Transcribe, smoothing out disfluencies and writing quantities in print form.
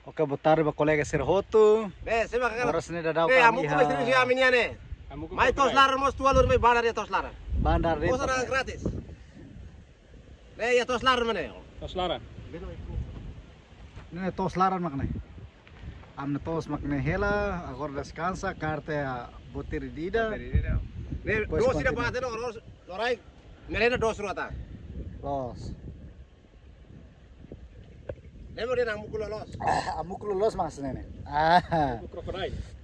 Oke, botar ba kolega Serhoto. Saya makan. Oras ni dadaw Amu kami ko istri siya amin yan eh. May toslar mos tualur may bandar ya toslar. Bandar rin. Kosara gratis. Ya toslar mana? Toslaran. Ini toslaran makna. Amna tos makna hela, agora descansa, carte a botir dida. Dos sida paate no lorai. Merena dos ruata. Los. Lemo dia namu kulo los. Amuk los mas nene. Ah. Krokodil.